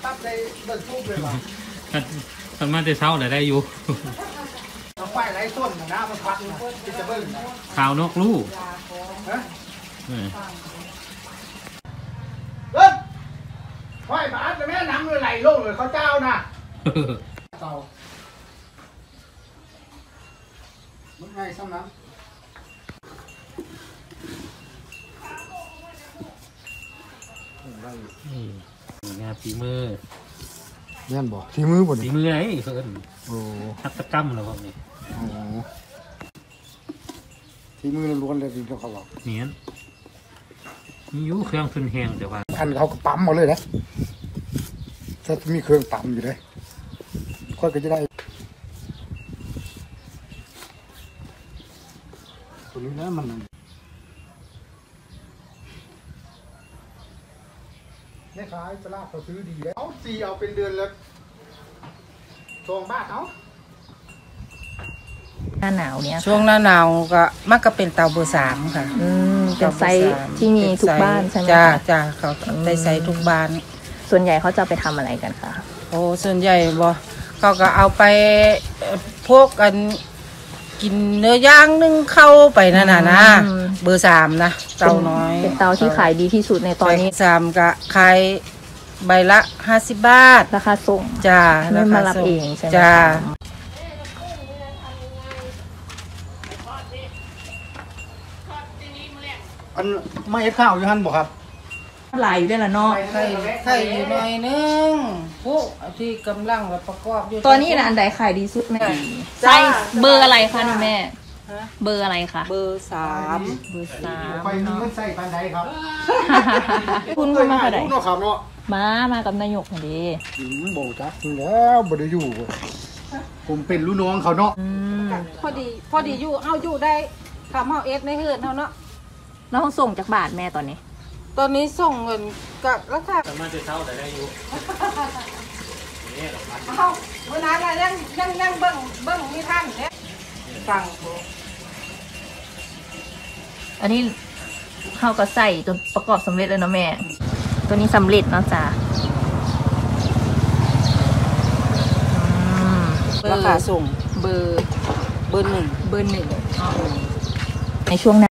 ปั๊บได้เบิกทุบเลยว่ะตอนมาจะเช้าได้อยู่เอาไฟไหลส้นนะมันพัดที่จะเบิ้ลขาวนกลูกฮะเบิ้ลไฟบาดแต่แม่น้ำเลยไหลลงเลยเขาเจ้าน่ะเต่ามันไงซ้ำน้ำงานฝีมือเล่นบอกฝีมือบ่ฝีมือไอ้เพิ่นโอ้ทัตกรรมแล้วพวกนี้โอ้ฝีมือล้วนเลยที่เขาบอกเนี่ยมีอยู่เครื่องทุนแห้งเดี๋ยวว่าอันเขาก็ปั๊มมาเลยนะถ้ามีเครื่องปั๊มอยู่เลยค่อยก็จะได้ตัวนี้นะมันนี่ขายตลาดเขาซื้อดีแล้วเอาซีเอาเป็นเดือนแล้ว2 บาทเอาหน้าหนาวเนี่ยช่วงหน้าหนาวก็มักก็เป็นเตาเบอร์3ค่ะเป็นไซส์ที่มีทุกบ้านใช่ไหมจ้าจ้าเขาได้ใส่ทุกบ้านส่วนใหญ่เขาจะไปทำอะไรกันคะโอ้ส่วนใหญ่บ่เขาก็เอาไปพวกกันกินเนื้อย่างนึ่งเข้าไปนั่นน่ะนะเบอร์3นะเตาน้อยเป็นเตาที่ขายดีที่สุดในตอนนี้ 3ก็ขายใบละ50 บาทราคาส่งจ้าไม่มารับเองใช่ไหมจ้าอันไม่เอ็ดข้าวอยู่หันบอกครับไหลอยู่ด้วยล่ะเนาะไข่อยู่หน่อยนึงพวกที่กำลังประกอบอยู่ตัวนี้นะอันใดขายดีสุดแม่ไส้เบอร์อะไรคะนี่แม่เบอร์อะไรคะเบอร์3 ไปมีเงินใส่ปันใดครับคุณมาค่ะใดมากับนายกพอดีโบจักแล้วบ่ได้อยู่ผมเป็นลูกน้องเขาเนาะพอดีอยู่เอาอยู่ได้ทำเอาเอสในเฮือนเท่าเนาะแล้วเขาส่งจากบาทแม่ตอนนี้ส่งเงินกับราคาสามารถจะเช่าได้อยู่เอาเวลาอะไรยังเบิ้งมีท่านเนี่ยสั่งอันนี้เขาก็ใส่จนประกอบสำเร็จเลยเนาะแม่ตัวนี้สำเร็จเนาะจ้าราคาส่งเบอร์ 1 ในช่วงหน้า